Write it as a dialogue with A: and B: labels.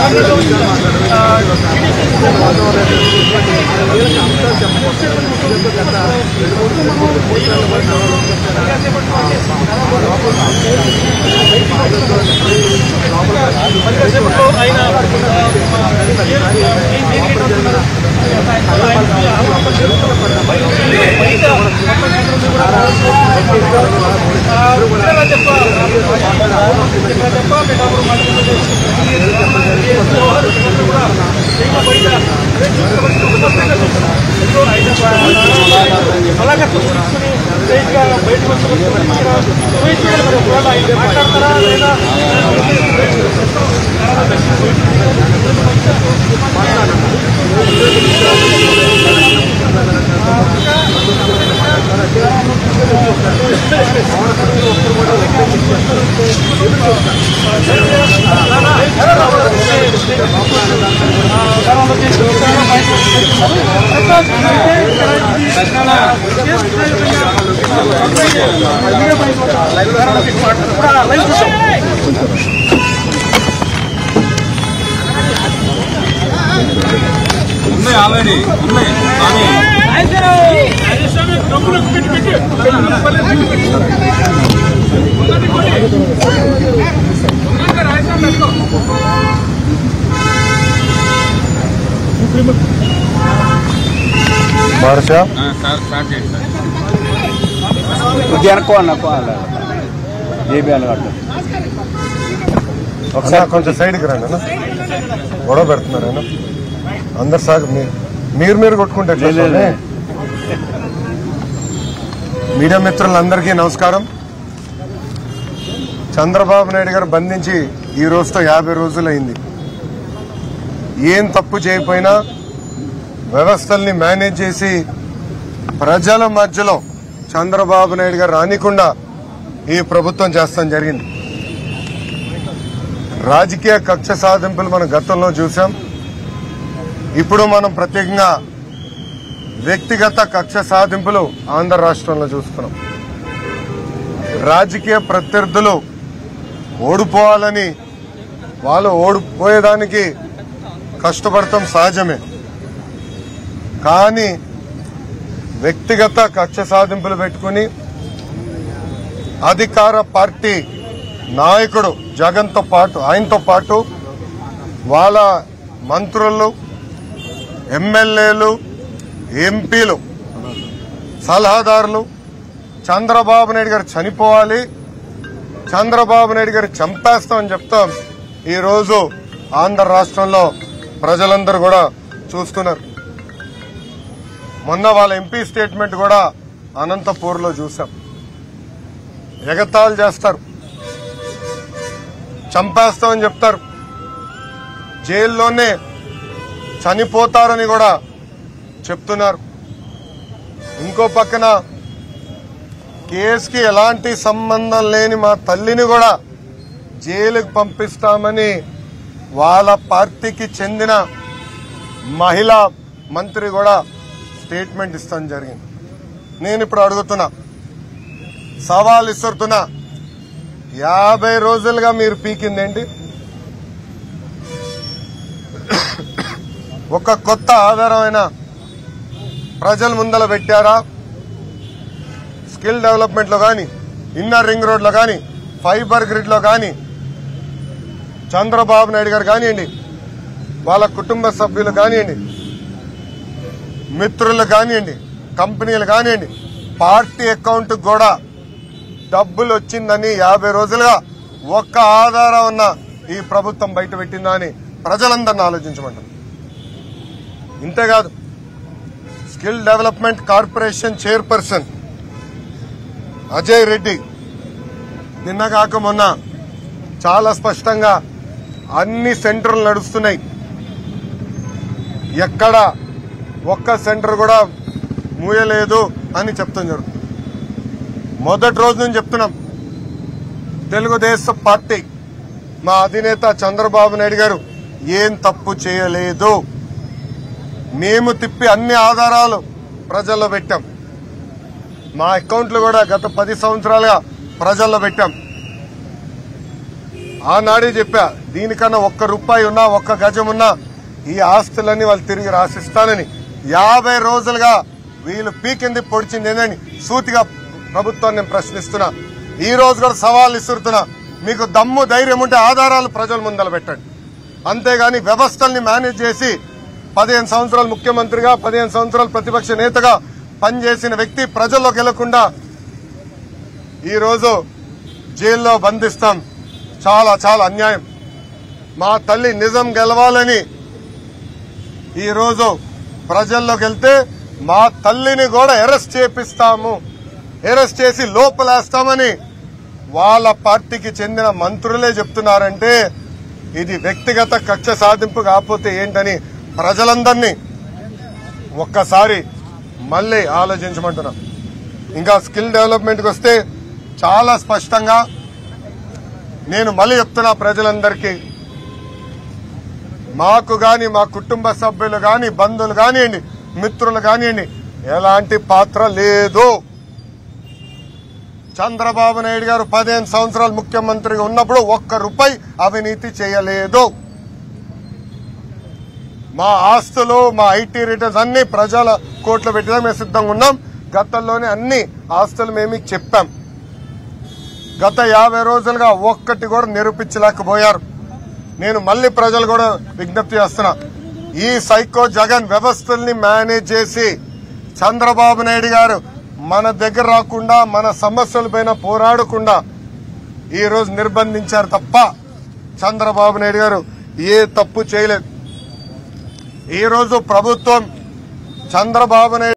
A: Already ఉన్నాయి
B: ఒకసారి కొంచెం సైడ్కి రండి అన్న, గొడవ పెడుతున్నారు అన్న. అందరు సాగు మీరు కొట్టుకుంటే మీడియా మిత్రులందరికీ నమస్కారం. చంద్రబాబు నాయుడు గారు బంధించి ఈ రోజుతో 50 రోజులైంది. ఏం తప్పు చేయకపోయినా వ్యవస్థల్ని మేనేజ్ చేసి ప్రజల మధ్యలో చంద్రబాబు నాయుడు గారు రానికుండా ఈ ప్రభుత్వం చేస్తాం జరిగింది. రాజకీయ కక్ష సాధింపులు మనం గతంలో చూసాం. ఇప్పుడు మనం ప్రత్యేకంగా వ్యక్తిగత కక్ష సాధింపులు ఆంధ్ర రాష్ట్రంలో చూస్తున్నాం. రాజకీయ ప్రత్యర్థులు ఓడిపోవాలని వాళ్ళు ఓడిపోయేదానికి కష్టపడటం సహజమే. కానీ వ్యక్తిగత కక్ష సాధింపులు పెట్టుకుని అధికార పార్టీ నాయకుడు జగన్తో పాటు ఆయనతో పాటు వాళ్ళ మంత్రులు, ఎమ్మెల్యేలు, ఎంపీలు, సలహాదారులు చంద్రబాబు నాయుడు గారు చనిపోవాలి, చంద్రబాబు నాయుడు గారు చంపేస్తామని చెప్తాం. ఈరోజు ఆంధ్ర రాష్ట్రంలో ప్రజలందరూ కూడా చూస్తున్నారు. మొన్న వాళ్ళ ఎంపీ స్టేట్మెంట్ కూడా అనంతపూర్లో చూసాం. ఎగతాళి చేస్తారు, చంపేస్తామని చెప్తారు, జైల్లోనే చనిపోతారని కూడా చెప్తున్నారు. ఇంకో పక్కన కేసుకి ఎలాంటి సంబంధం లేని మా తల్లిని కూడా జైలుకు పంపిస్తామని వాళ్ళ పార్టీకి చెందిన మహిళా మంత్రి కూడా స్టేట్మెంట్ ఇస్తాం జరిగింది. నేను ఇప్పుడు అడుగుతున్నా, సవాల్ ఇస్తున్నా, 50 రోజులుగా మీరు పీకిందేంటి? ఒక కొత్త ఆధారమైన ప్రజల ముందల పెట్టారా? స్కిల్ డెవలప్మెంట్ లో కానీ, ఇన్నర్ రింగ్ రోడ్ లో కానీ, ఫైబర్ గ్రిడ్ లో కానీ చంద్రబాబు నాయుడు గారు కానివ్వండి, వాళ్ళ కుటుంబ సభ్యులు కానివ్వండి, మిత్రులు కానివ్వండి, కంపెనీలు కానివ్వండి, పార్టీ అకౌంట్ కూడా డబ్బులు వచ్చిందని 50 రోజులుగా ఒక్క ఆధారం ఉన్న ఈ ప్రభుత్వం బయట పెట్టిందా అని ప్రజలందరినీ ఆలోచించమంటారు. ఇంతేకాదు, skill development corporation chairperson Ajay Reddy నిన్న కాక మొన్న చాలా స్పష్టంగా అన్ని సెంటర్లు నడుస్తున్నాయి, ఎక్కడ ఒక్క సెంటర్ కూడా మూయలేదు అని చెప్తాం జరుగుతుంది. మొదటి రోజు నుంచి చెప్తున్నాం, తెలుగుదేశం పార్టీ మా అధినేత చంద్రబాబు నాయుడు గారు ఏం తప్పు చేయలేదు. మేము తిప్పి అన్ని ఆధారాలు ప్రజల్లో పెట్టాం. మా అకౌంట్లు కూడా గత 10 సంవత్సరాలుగా ప్రజల్లో పెట్టాం. ఆనాడే చెప్పా, దీనికన్నా ఒక్క రూపాయి ఉన్నా ఒక్క గజం ఉన్నా ఈ ఆస్తులన్నీ వాళ్ళు తిరిగి రాసిస్తానని. 50 రోజులుగా వీళ్ళు పీకింది పొడిచింది ఏందని సూటిగా ప్రభుత్వాన్ని నేను ప్రశ్నిస్తున్నా. ఈ రోజు కూడా సవాల్ ఇస్తున్నా, మీకు దమ్ము ధైర్యం ఉంటే ఆధారాలు ప్రజల ముందర పెట్టండి. అంతేగాని వ్యవస్థల్ని మేనేజ్ చేసి 15 సంవత్సరాలు ముఖ్యమంత్రిగా 15 సంవత్సరాలు ప్రతిపక్ష నేతగా పనిచేసిన వ్యక్తి ప్రజల్లోకి వెళ్లకుండా ఈరోజు జైల్లో బంధిస్తాం. చాలా చాలా అన్యాయం. మా తల్లి నిజం గెలవాలని ఈరోజు ప్రజల్లోకి వెళ్తే మా తల్లిని కూడా అరెస్ట్ చేపిస్తాము, అరెస్ట్ చేసి లోపలేస్తామని వాళ్ళ పార్టీకి చెందిన మంత్రులే చెప్తున్నారంటే ఇది వ్యక్తిగత కక్ష సాధింపు కాకపోతే ఏంటని ప్రజలందరినీ ఒక్కసారి మళ్ళీ ఆలోచించమంటున్నాం. ఇంకా స్కిల్ డెవలప్మెంట్కి వస్తే చాలా స్పష్టంగా నేను మళ్ళీ చెప్తున్నా ప్రజలందరికీ, మాకు గాని మా కుటుంబ సభ్యులు గాని బంధువులు కానివ్వండి మిత్రులు కానివ్వండి ఎలాంటి పాత్ర లేదు. చంద్రబాబు నాయుడు గారు 15 సంవత్సరాలు ముఖ్యమంత్రిగా ఉన్నప్పుడు ఒక్క రూపాయి అవినీతి చేయలేదు. మా ఆస్తులు మా ఐటీ రిటర్న్స్ అన్ని ప్రజల కోట్లు పెట్టడం మేము సిద్ధంగా ఉన్నాం. గతంలోనే అన్ని ఆస్తులు మేము చెప్పాం. గత 50 రోజులుగా ఒక్కటి కూడా నిరూపించలేకపోయారు. నేను మళ్ళీ ప్రజలు కూడా విజ్ఞప్తి చేస్తున్నా, ఈ సైకో జగన్ వ్యవస్థల్ని మేనేజ్ చేసి చంద్రబాబు నాయుడు గారు మన దగ్గర రాకుండా మన సమస్యలపైన పోరాడకుండా ఈ రోజు నిర్బంధించారు తప్ప చంద్రబాబు నాయుడు గారు ఏ తప్పు చేయలేదు. ఈ రోజు ప్రభుత్వం చంద్రబాబు నాయుడు